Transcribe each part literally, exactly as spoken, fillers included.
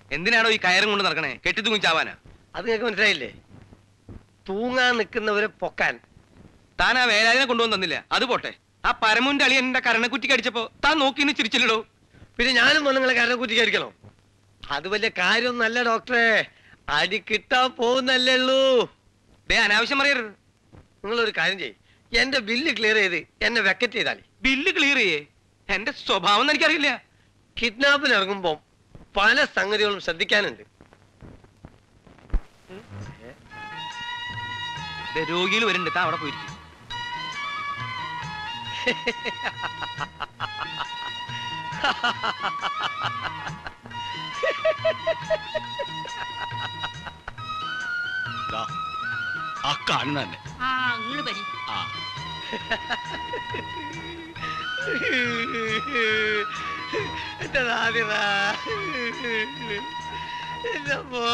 എന്തിനാണോ ഈ കയറും കൊണ്ട് നടക്കണേ? കെട്ടി തൂങ്ങി ചാവാനാ? അത് നിങ്ങൾക്ക് മനസ്സിലായില്ലേ? തൂങ്ങാൻ നിൽക്കുന്നവരെ പൊക്കാൻ. താൻ ആ വേലാലിനെ കൊണ്ടുവന്ന് തന്നില്ല, അത് പോട്ടെ. ആ പരമുന്റെ അളി എന്റെ കരണക്കുറ്റിക്ക് അടിച്ചപ്പോ താൻ നോക്കി ചിരിച്ചില്ലടോ. പിന്നെ ഞാനും നിങ്ങളെ കരണക്കുറ്റിക്ക് അടിക്കണോ? അത് വലിയ കാര്യമൊന്നല്ല ഡോക്ടറെ. അടി കിട്ടാൻ പോകുന്നല്ലേ ഉള്ളൂ. ദേ അനാവശ്യം പറയരുത്. നിങ്ങളൊരു കാര്യം ചെയ്യ്, എന്റെ ബില്ല് ക്ലിയർ ചെയ്ത് എന്നെ വെക്കറ്റ് ചെയ്താലേ. ബില്ല് ക്ലിയർ ചെയ്യേ? എന്റെ സ്വഭാവം എന്ന് എനിക്കറിയില്ല. കിഡ്നാപ്പിന് ഇറങ്ങുമ്പോ പല സംഗതികളും ശ്രദ്ധിക്കാനുണ്ട്. രോഗിയിൽ വരുന്നുണ്ട്, താ അവിടെ പോയിരിക്കും. ആ കാണുന്ന തന്നെ. എന്റെ നാദിറ, എന്റെ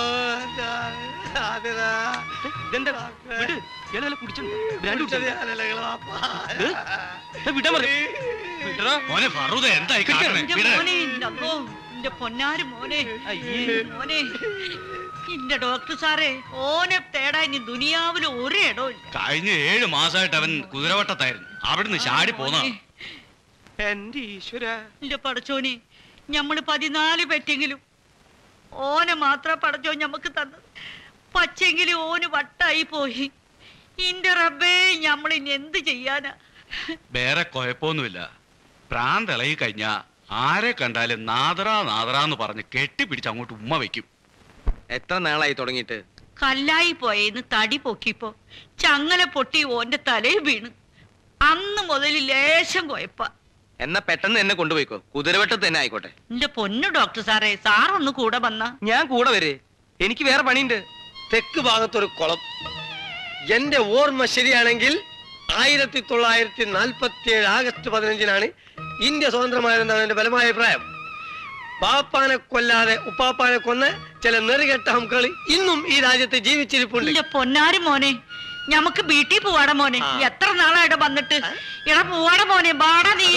പൊന്നാര് മോനെ, മോനെ എന്റെ ഡോക്ടർ സാറേ, ഓനെ തേടാ ഇനി ദുനിയാവില് ഒരു ഇടവും ഇല്ല. കഴിഞ്ഞ ഏഴു മാസമായിട്ട് അവൻ കുതിരവട്ടത്തായിരുന്നു, അവിടുന്ന് ചാടി പോന്ന. എന്റെ ഈശ്വര, എന്റെ പടച്ചോനെ, ഞമ്മള് പതിനാല് പെറ്റെങ്കിലും ഓനെ മാത്രം പടച്ചോ ഞമ്മക്ക് തന്നത്. പച്ചെങ്കിലും ഓന് വട്ടായി പോയി. ഇന്റെ റബ്ബേ, ഞമ്മളിനി എന്ത് ചെയ്യാനാ? വേറെ കുഴപ്പമൊന്നുമില്ല. പ്രാന്തിളകി കഴിഞ്ഞാ ആരെ കണ്ടാലും നാദറ നാദറാന്ന് പറഞ്ഞ് കെട്ടിപ്പിടിച്ച് അങ്ങോട്ട് ഉമ്മ വെക്കും. എത്ര നാളായി തുടങ്ങിയിട്ട്? കല്ലായി പോയെന്ന് തടി പൊക്കിപ്പോ ചങ്ങല പൊട്ടി ഓന്റെ തലയിൽ വീണ്. അന്ന് മുതൽ ലേശം കുഴപ്പ. എന്നാ പെട്ടെന്ന് എന്നെ കൊണ്ടുപോയിക്കോ, കുതിരവട്ടത്ത് തന്നെ ആയിക്കോട്ടെ. എന്റെ പൊന്നു ഡോക്ടർ സാറേ, സാറൊന്ന് കൂടെ വന്നാ. ഞാൻ കൂടെ വരെ, എനിക്ക് വേറെ പണിയുണ്ട്. തെക്ക് ഭാഗത്തൊരു കുളം. എന്റെ ഓർമ്മ ശരിയാണെങ്കിൽ ആയിരത്തി തൊള്ളായിരത്തി നാൽപ്പത്തി ഏഴ് ആഗസ്റ്റ് പതിനഞ്ചിനാണ് ഇന്ത്യ സ്വതന്ത്രമായതെന്നാണ് എന്റെ ബലമായ അഭിപ്രായം. പാപ്പാനെ കൊല്ലാതെ ഉപ്പാപ്പാനെ കൊന്ന് ചില നെറികെട്ട ഹംകളി ഇന്നും ഈ രാജ്യത്ത് ജീവിച്ചിരിപ്പുണ്ട്. എന്റെ പൊന്നാരും മോനെ, ഞമ്മക്ക് വീട്ടിൽ പോവാട മോനെ. എത്ര നാളായിട്ട് വന്നിട്ട്. എടാ പോവാട മോനെ, ബാടാ നീ.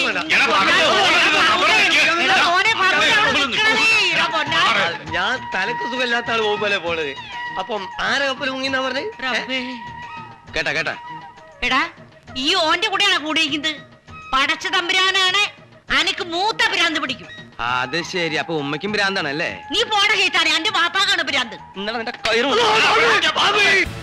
ഞാൻ തലക്ക് സുഖമില്ലാത്ത ആള് പോകുമ്പോലെ പോണത്. അപ്പം ആരെ കപ്പൽ മുങ്ങിന്നാ പറഞ്ഞേ? കേട്ടാ കേട്ടാ എടാ, ഈ ഓന്റെ കൂടെയാണ് കൂടിയിരിക്കുന്നത്. പടച്ച തമ്പുരാനാണ് അനക്ക് മൂത്ത ഭ്രാന്ത് പിടിക്കും. അത് ശരി, അപ്പൊ ഉമ്മയ്ക്കും ഭ്രാന്താണല്ലേ? നീ പോട കേട്ടാണ്, എന്റെ വാപ്പാക്കാണ് ഭ്രാന്ത്. ഇന്നലെ നിന്റെ കയറും